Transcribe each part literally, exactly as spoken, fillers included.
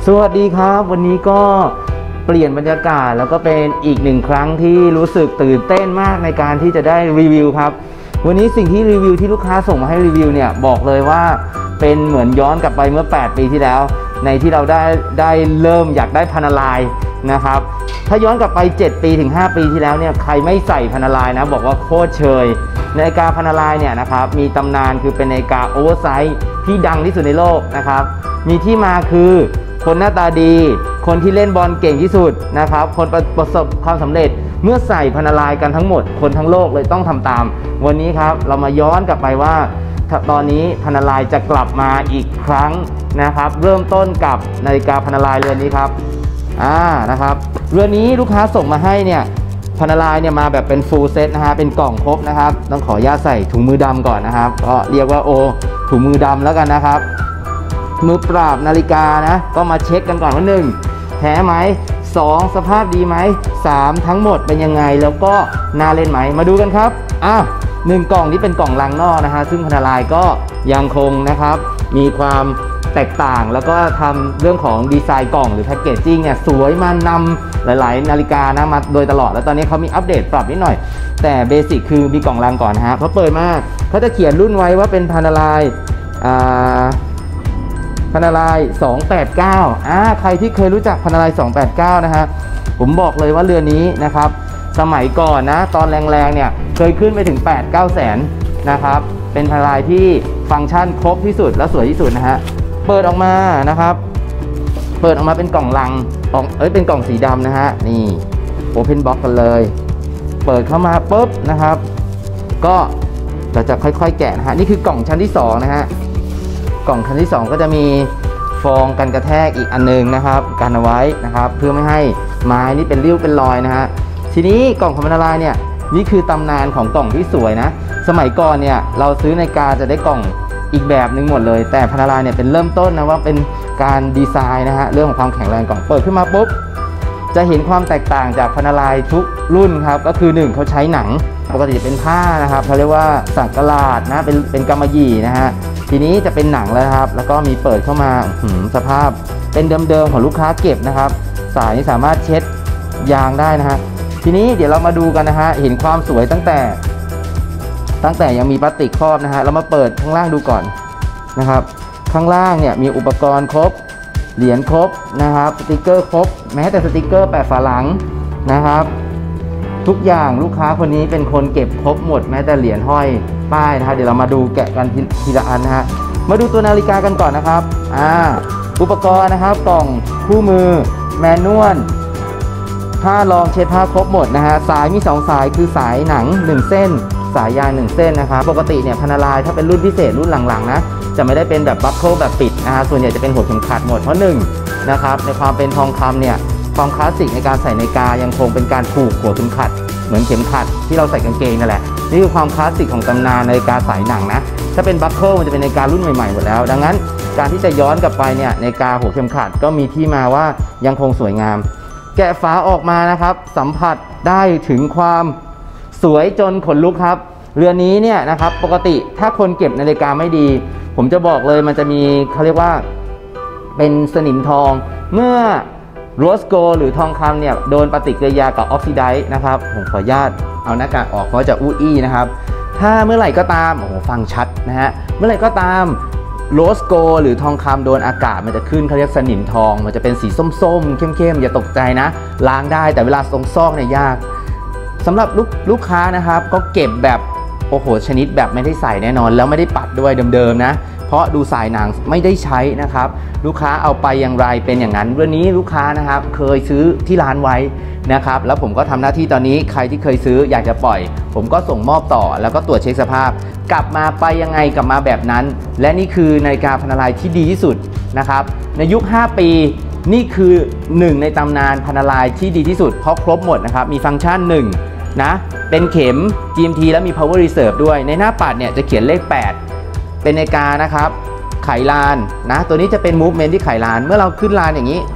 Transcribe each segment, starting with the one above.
สวัสดีครับวันนี้ก็เปลี่ยนบรรยากาศแล้วก็เป็นอีกหนึ่งครั้งที่รู้สึกตื่นเต้นมากในการที่จะได้รีวิวครับวันนี้สิ่งที่รีวิวที่ลูกค้าส่งมาให้รีวิวเนี่ยบอกเลยว่าเป็นเหมือนย้อนกลับไปเมื่อแปดปีที่แล้วในที่เราได้ได้เริ่มอยากได้พานาไลน์นะครับถ้าย้อนกลับไปเจ็ดปีถึงห้าปีที่แล้วเนี่ยใครไม่ใส่พานาไลน์นะบอกว่าโคตรเชยนาฬิกาพานาไลน์เนี่ยนะครับมีตำนานคือเป็นนาฬิกาโอเวอร์ไซส์ที่ดังที่สุดในโลกนะครับมีที่มาคือคนหน้าตาดีคนที่เล่นบอลเก่งที่สุดนะครับคนประสบความสำเร็จเมื่อใส่พานาไลน์กันทั้งหมดคนทั้งโลกเลยต้องทำตามวันนี้ครับเรามาย้อนกลับไปว่าตอนนี้พานาไลน์จะกลับมาอีกครั้งนะครับเริ่มต้นกับนาฬิกาพานาไลน์เรือนนี้ครับอ่านะครับเรือนนี้ลูกค้าส่งมาให้เนี่ยพานาไลน์เนี่ยมาแบบเป็นฟูลเซตนะฮะเป็นกล่องครบนะครับต้องขออนุญาตใส่ถุงมือดำก่อนนะครับก็เรียกว่าโอถุงมือดำแล้วกันนะครับมือปราบนาฬิกานะก็มาเช็คกันก่อนว่าหนึ่งแท้ไหมสองสภาพดีไหมสามทั้งหมดเป็นยังไงแล้วก็น่าเล่นไหมมาดูกันครับอ่ะหนึ่งกล่องนี้เป็นกล่องลังนอกนะฮะซึ่งพานาไลน์ก็ยังคงนะครับมีความแตกต่างแล้วก็ทำเรื่องของดีไซน์กล่องหรือแพคเกจจิ้งเนี่ยสวยมานำหลายๆนาฬิกานะมาโดยตลอดแล้วตอนนี้เขามีอัปเดตปรับนิดหน่อยแต่เบสิกคือมีกล่องลังก่อนนะฮะเพราะเปิดมาเขาจะเขียนรุ่นไว้ว่าเป็นพานาไลน์อ่าพานาไลน์สองแปดเก้าอ่าใครที่เคยรู้จักพานาไลน์สองแปดเก้านะฮะผมบอกเลยว่าเรือนนี้นะครับสมัยก่อนนะตอนแรงๆเนี่ยเคยขึ้นไปถึง แปดเก้า แสนนะครับเป็นพานาไลน์ที่ฟังก์ชันครบที่สุดและสวยที่สุดนะฮะเปิดออกมานะครับเปิดออกมาเป็นกล่องลังออกเอ้ยเป็นกล่องสีดำนะฮะนี่โอเพนบ็อกกันเลยเปิดเข้ามาปุ๊บนะครับก็เราจะค่อยๆแกะนะฮะนี่คือกล่องชั้นที่สองนะฮะกล่องชั้นที่สองก็จะมีฟองกันกระแทกอีกอันนึงนะครับกันเอาไว้นะครับเพื่อไม่ให้ไม้นี่เป็นริ้วเป็นรอยนะฮะทีนี้กล่องของพานาไลน์เนี่ยนี่คือตำนานของกล่องที่สวยนะสมัยก่อนเนี่ยเราซื้อนาฬิกาจะได้กล่องอีกแบบหนึ่งหมดเลยแต่พานาไลน์เนี่ยเป็นเริ่มต้นนะว่าเป็นการดีไซน์นะฮะเรื่องของความแข็งแรงกล่องเปิดขึ้นมาปุ๊บจะเห็นความแตกต่างจากพานาไลน์ทุกรุ่นครับก็คือหนึ่งเขาใช้หนังปกติจะเป็นผ้านะครับเขาเรียกว่าสักกะลาดนะเป็นเป็นกำมะหยี่นะฮะทีนี้จะเป็นหนังแล้วครับแล้วก็มีเปิดเข้ามาสภาพเป็นเดิมๆของลูกค้าเก็บนะครับสายนี้สามารถเช็ดยางได้นะฮะทีนี้เดี๋ยวเรามาดูกันนะฮะเห็นความสวยตั้งแต่ตั้งแต่ยังมีพลาสติกครอบนะฮะเรามาเปิดข้างล่างดูก่อนนะครับข้างล่างเนี่ยมีอุปกรณ์ครบเหรียญครบนะครับสติกเกอร์ครบแม้แต่สติกเกอร์แปะฝาหลังนะครับทุกอย่างลูกค้าคนนี้เป็นคนเก็บครบหมดแม้แต่เหรียญห้อยป้ายนะครับเดี๋ยวเรามาดูแกะกันทีละอันนะฮะมาดูตัวนาฬิกากันก่อนนะครับอ่าอุปกรณ์นะครับกล่องคู่มือแมนนวลผ้ารองเช็ดผ้าครบหมดนะฮะสายมีสองสายคือสายหนังหนึ่งเส้นสายยางหนึ่งเส้นนะครับปกติเนี่ยพานาไลน์ถ้าเป็นรุ่นพิเศษรุ่นหลังๆนะจะไม่ได้เป็นแบบบัคเกิลแบบปิดนะฮะส่วนใหญ่จะเป็นหัวเข็มขัดหมดเพราะหนึ่งนะครับในความเป็นทองคำเนี่ยความคลาสสิกในการใส่นาฬิกายังคงเป็นการผูกหัวเข็มขัดเหมือนเข็มขัดที่เราใส่กางเกงนั่นแหละนี่คือความคลาสสิกของตำนานนาฬิกาสายหนังนะถ้าเป็นบัคเกิลมันจะเป็นนาฬิการุ่นใหม่ๆหมดแล้วดังนั้นการที่จะย้อนกลับไปเนี่ยนาฬิกาหัวเข็มขัดก็มีที่มาว่ายังคงสวยงามแกะฝาออกมานะครับสัมผัสได้ถึงความสวยจนขนลุกครับเรือนนี้เนี่ยนะครับปกติถ้าคนเก็บนาฬิกาไม่ดีผมจะบอกเลยมันจะมีเขาเรียกว่าเป็นสนิมทองเมื่อโรสโกหรือทองคำเนี่ยโดนปฏิกิริยากับออกซิไดซ์นะครับผมขออนุญาตเอาหน้ากากออกเพราะจะอู้อี้นะครับถ้าเมื่อไหร่ก็ตามโอ้โหฟังชัดนะฮะเมื่อไหร่ก็ตามโรสโกหรือทองคำโดนอากาศมันจะขึ้นเขาเรียกสนิมทองมันจะเป็นสีส้มๆเข้มๆอย่าตกใจนะล้างได้แต่เวลาตรงซอกเนี่ยยากสำหรับลูกลูกค้านะครับก็เก็บแบบโอ้โหชนิดแบบไม่ได้ใส่แน่นอนแล้วไม่ได้ปัดด้วยเดิมๆนะเพราะดูสายหนังไม่ได้ใช้นะครับลูกค้าเอาไปอย่างไรเป็นอย่างนั้นวันนี้ลูกค้านะครับเคยซื้อที่ร้านไว้นะครับแล้วผมก็ทำหน้าที่ตอนนี้ใครที่เคยซื้ออยากจะปล่อยผมก็ส่งมอบต่อแล้วก็ตรวจเช็คสภาพกลับมาไปยังไงกลับมาแบบนั้นและนี่คือนาฬิกาพานาไลน์ที่ดีที่สุดนะครับในยุคห้าปีนี่คือหนึ่งในตำนานพานาไลน์ที่ดีที่สุดเพราะครบหมดนะครับมีฟังก์ชันหนึ่งนะเป็นเข็ม จี เอ็ม ที และมี power reserve ด้วยในหน้าปัดเนี่ยจะเขียนเลขแปดเป็นนาฬิกานะครับไขลานนะตัวนี้จะเป็น movement ที่ไขลานเมื่อเราขึ้นลานอย่างนี้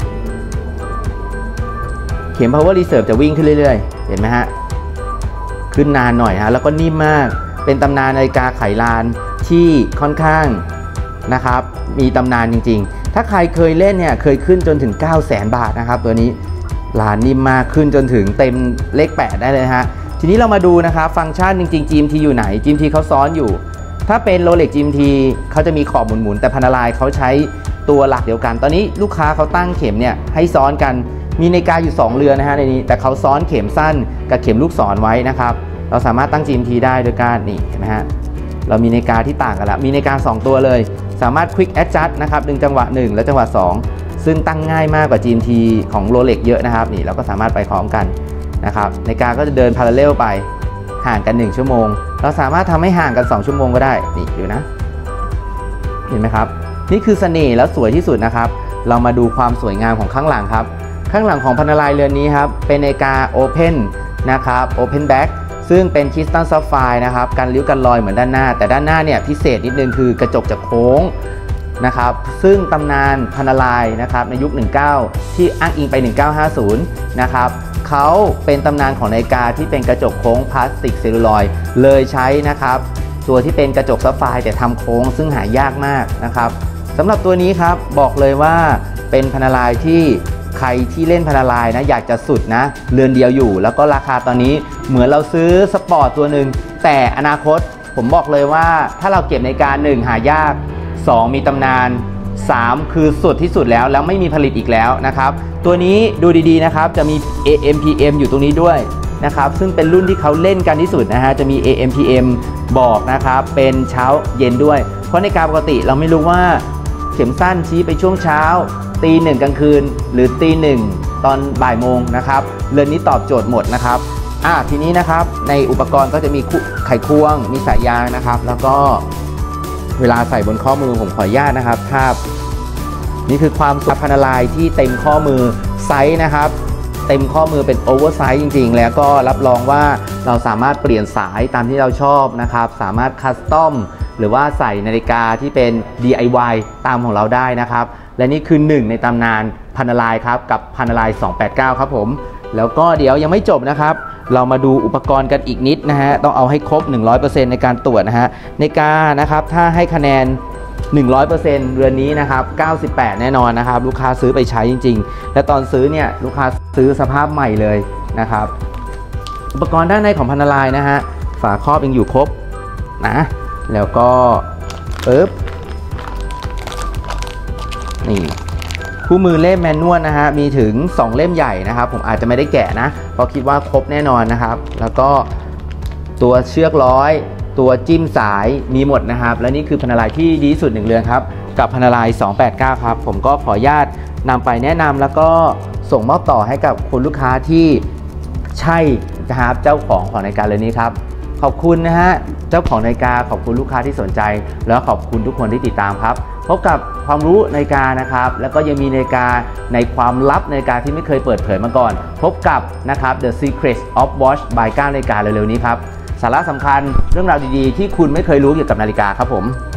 เข็ม power reserve จะวิ่งขึ้นเรื่อยๆเห็นไหมฮะขึ้นนานหน่อยฮะแล้วก็นิ่มมากเป็นตำนานนาฬิกาไขลานที่ค่อนข้างนะครับมีตำนานจริงๆถ้าใครเคยเล่นเนี่ยเคยขึ้นจนถึง เก้าแสน บาทนะครับตัวนี้ลานนิ่มมากขึ้นจนถึงเต็มเลขแปดได้เลยฮะทีนี้เรามาดูนะครับฟังก์ชันจริงๆ จี เอ็ม ที อยู่ไหน จี เอ็ม ที เขาซ้อนอยู่ถ้าเป็น Rolex จี เอ็ม ที เขาจะมีขอบหมุนๆแต่ Panerai เขาใช้ตัวหลักเดียวกันตอนนี้ลูกค้าเขาตั้งเข็มเนี่ยให้ซ้อนกันมีนาฬิกาอยู่สองเรือนนะฮะในนี้แต่เขาซ้อนเข็มสั้นกับเข็มลูกศรไว้นะครับเราสามารถตั้ง จี เอ็ม ที ได้โดยการนี่เห็นไหมฮะเรามีนาฬิกาที่ต่างกันแล้วมีนาฬิกาสองตัวเลยสามารถ Quick Adjust นะครับดึงจังหวะหนึ่งและจังหวะสองซึ่งตั้งง่ายมากกว่า จี เอ็ม ที ของ Rolex เยอะนะครับนี่เราก็สามารถไปพร้อมกันนะครับนาฬิกาก็จะเดิน Parallel ไปห่างกันหนึ่งชั่วโมงเราสามารถทำให้ห่างกันสองชั่วโมงก็ได้นี่ดูนะเห็นไหมครับนี่คือเสน่ห์แล้วสวยที่สุดนะครับเรามาดูความสวยงามของข้างหลังครับข้างหลังของ Panerai เรือนนี้ครับเป็นนาฬิกา Open นะครับ Open Back ซึ่งเป็นคริสตัลซัฟไฟร์นะครับกันริ้วกันรอยเหมือนด้านหน้าแต่ด้านหน้าเนี่ยพิเศษนิดนึงคือกระจกจะโค้งนะครับซึ่งตำนาน Panerai นะครับในยุคหนึ่งเก้าที่อ้างอิงไปหนึ่งเก้าห้าศูนย์นะครับเขาเป็นตำนานของนาฬิกาที่เป็นกระจกโค้งพลาสติกเซลลูลอยด์เลยใช้นะครับตัวที่เป็นกระจกซัฟไฟร์แต่ทำโค้งซึ่งหายากมากนะครับสำหรับตัวนี้ครับบอกเลยว่าเป็น Panerai ที่ใครที่เล่น Panerai นะอยากจะสุดนะเรือนเดียวอยู่แล้วก็ราคาตอนนี้เหมือนเราซื้อสปอร์ตตัวหนึ่งแต่อนาคตผมบอกเลยว่าถ้าเราเก็บนาฬิกาหนึ่งหายากสองมีตำนานสามคือสุดที่สุดแล้วแล้วไม่มีผลิตอีกแล้วนะครับตัวนี้ดูดีๆนะครับจะมี เอ เอ็ม พี เอ็ม อยู่ตรงนี้ด้วยนะครับซึ่งเป็นรุ่นที่เขาเล่นกันที่สุดนะฮะจะมี เอ เอ็ม พี เอ็ม บอกนะครับเป็นเช้าเย็นด้วยเพราะในการปกติเราไม่รู้ว่าเข็มสั้นชี้ไปช่วงเช้าตีหนึ่งกลางคืนหรือตีหนึ่งตอนบ่ายโมงนะครับเรือนนี้ตอบโจทย์หมดนะครับอ่ะทีนี้นะครับในอุปกรณ์ก็จะมีไขควงมีสายยางนะครับแล้วก็เวลาใส่บนข้อมือผมขออนุญาตนะครับภาพนี่คือความสวย Panerai ที่เต็มข้อมือไซส์นะครับเต็มข้อมือเป็นโอเวอร์ไซส์จริงๆแล้วก็รับรองว่าเราสามารถเปลี่ยนสายตามที่เราชอบนะครับสามารถคัสตอมหรือว่าใส่นาฬิกาที่เป็น ดี ไอ วาย ตามของเราได้นะครับและนี่คือหนึ่งในตำนาน Panerai ครับกับ Panerai สองแปดเก้าครับผมแล้วก็เดี๋ยวยังไม่จบนะครับเรามาดูอุปกรณ์กันอีกนิดนะฮะต้องเอาให้ครบ หนึ่งร้อยเปอร์เซ็นต์ ในการตรวจนะฮะนาฬิกานะครับถ้าให้คะแนน หนึ่งร้อยเปอร์เซ็นต์ เรือนนี้นะครับเก้าสิบแปดแน่นอนนะครับลูกค้าซื้อไปใช้จริงๆและตอนซื้อเนี่ยลูกค้าซื้อสภาพใหม่เลยนะครับอุปกรณ์ด้านในของ Panerai นะฮะฝาครอบยังอยู่ครบนะแล้วก็ปึ๊บนี่คู่มือเล่มแมนนวลนะฮะมีถึงสองเล่มใหญ่นะครับผมอาจจะไม่ได้แกะนะเพราะคิดว่าครบแน่นอนนะครับแล้วก็ตัวเชือกร้อยตัวจิ้มสายมีหมดนะครับและนี่คือ Panerai ที่ดีที่สุดหนึ่งเรือนครับกับ Panerai สองแปดเก้าครับผมก็ขออนุญาตนำไปแนะนำแล้วก็ส่งมอบต่อให้กับคุณลูกค้าที่ใช่นะครับเจ้าของของนาฬิกาเรือนนี้ครับขอบคุณนะฮะเจ้าของนาฬิกาขอบคุณลูกค้าที่สนใจแล้วขอบคุณทุกคนที่ติดตามครับพบกับความรู้นาฬิกานะครับแล้วก็ยังมีนาฬิกาในความลับนาฬิกาที่ไม่เคยเปิดเผยมาก่อนพบกับนะครับ The Secrets of Watch by ก้าวนาฬิกาเร็วๆนี้ครับสาระสำคัญเรื่องราวดีๆที่คุณไม่เคยรู้เกี่ยวกับนาฬิกาครับผม